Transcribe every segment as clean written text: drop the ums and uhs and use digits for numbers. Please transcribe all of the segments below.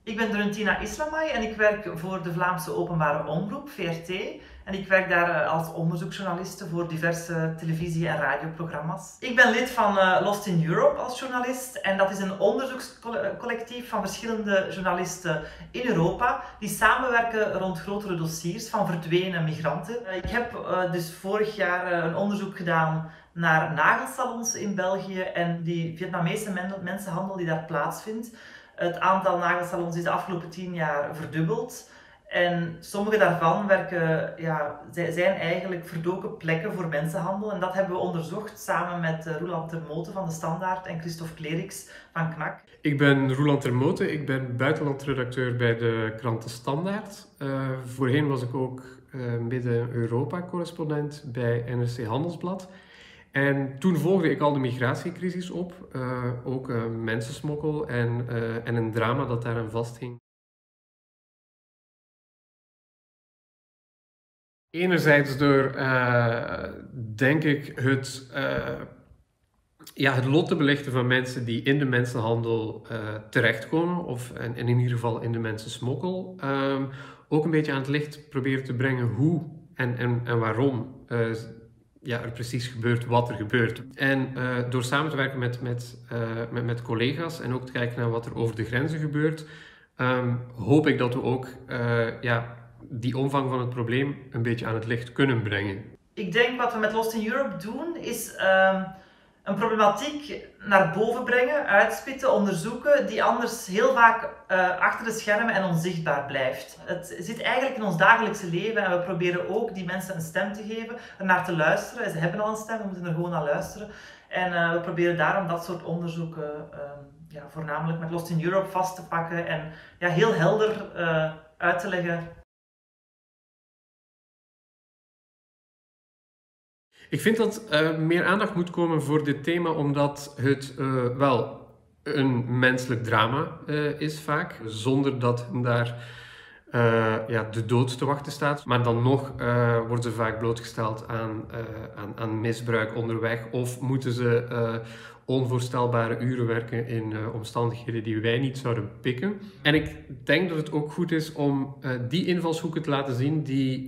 Ik ben Dorentina Islamay en ik werk voor de Vlaamse Openbare Omroep, VRT. En ik werk daar als onderzoeksjournaliste voor diverse televisie- en radioprogramma's. Ik ben lid van Lost in Europe als journalist en dat is een onderzoekscollectief van verschillende journalisten in Europa die samenwerken rond grotere dossiers van verdwenen migranten. Ik heb dus vorig jaar een onderzoek gedaan naar nagelsalons in België en die Vietnamese mensenhandel die daar plaatsvindt. Het aantal nagelsalons is de afgelopen 10 jaar verdubbeld. En sommige daarvan zijn eigenlijk verdoken plekken voor mensenhandel. En dat hebben we onderzocht samen met Roeland Termote van De Standaard en Christophe Cleriks van KNAK. Ik ben Roeland Termote, ik ben buitenlandredacteur bij de krant De Standaard. Voorheen was ik ook Midden-Europa-correspondent bij NRC Handelsblad. En toen volgde ik al de migratiecrisis op, ook mensensmokkel en een drama dat daaraan vasthing. Enerzijds door, denk ik, het lot te belichten van mensen die in de mensenhandel terechtkomen, en in ieder geval in de mensensmokkel. Ook een beetje aan het licht proberen te brengen hoe en waarom er precies gebeurt wat er gebeurt. En door samen te werken met collega's en ook te kijken naar wat er over de grenzen gebeurt, hoop ik dat we ook die omvang van het probleem een beetje aan het licht kunnen brengen. Ik denk wat we met Lost in Europe doen is een problematiek naar boven brengen, uitspitten, onderzoeken, die anders heel vaak achter de schermen en onzichtbaar blijft. Het zit eigenlijk in ons dagelijkse leven en we proberen ook die mensen een stem te geven, er naar te luisteren. Ze hebben al een stem, we moeten er gewoon naar luisteren. En we proberen daarom dat soort onderzoeken voornamelijk met Lost in Europe vast te pakken en heel helder uit te leggen. Ik vind dat meer aandacht moet komen voor dit thema, omdat het wel een menselijk drama is vaak, zonder dat daar de dood te wachten staat. Maar dan nog worden ze vaak blootgesteld aan misbruik onderweg of moeten ze onvoorstelbare uren werken in omstandigheden die wij niet zouden pikken. En ik denk dat het ook goed is om die invalshoeken te laten zien die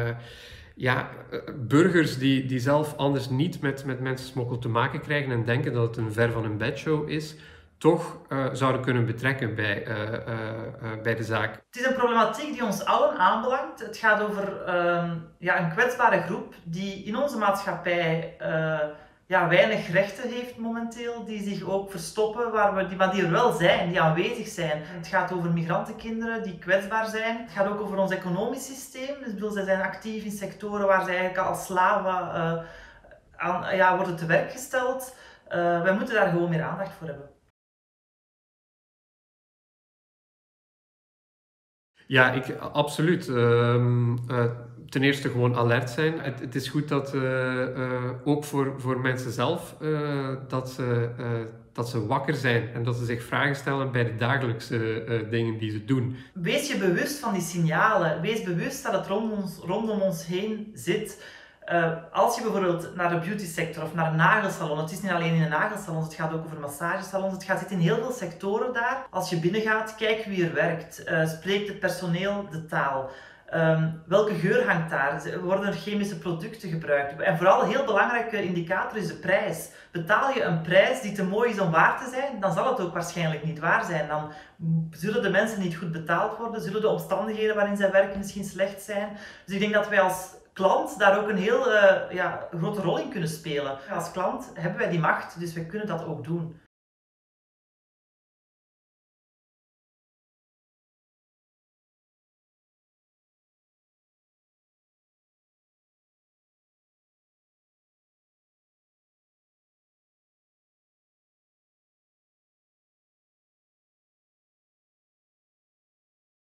burgers die zelf anders niet met mensensmokkel te maken krijgen en denken dat het een ver van hun bedshow is, toch zouden kunnen betrekken bij de zaak. Het is een problematiek die ons allen aanbelangt. Het gaat over een kwetsbare groep die in onze maatschappij weinig rechten heeft momenteel, die zich ook verstoppen, maar die er wel zijn, die aanwezig zijn. Het gaat over migrantenkinderen die kwetsbaar zijn. Het gaat ook over ons economisch systeem. Dus zij zijn actief in sectoren waar ze eigenlijk als slaven worden te werk gesteld. Wij moeten daar gewoon meer aandacht voor hebben. Ja, absoluut. Ten eerste gewoon alert zijn. Het is goed dat ook voor mensen zelf dat ze wakker zijn en dat ze zich vragen stellen bij de dagelijkse dingen die ze doen. Wees je bewust van die signalen. Wees bewust dat het rondom ons heen zit. Als je bijvoorbeeld naar de beauty sector of naar een nagelsalon, het is niet alleen in een nagelsalon, het gaat ook over massagesalons, het zit in heel veel sectoren daar. Als je binnengaat, kijk wie er werkt. Spreekt het personeel de taal? Welke geur hangt daar? Worden er chemische producten gebruikt? En vooral een heel belangrijke indicator is de prijs. Betaal je een prijs die te mooi is om waar te zijn, dan zal het ook waarschijnlijk niet waar zijn. Dan zullen de mensen niet goed betaald worden, zullen de omstandigheden waarin zij werken misschien slecht zijn. Dus ik denk dat wij als klant daar ook een heel grote rol in kunnen spelen. Als klant hebben wij die macht, dus wij kunnen dat ook doen.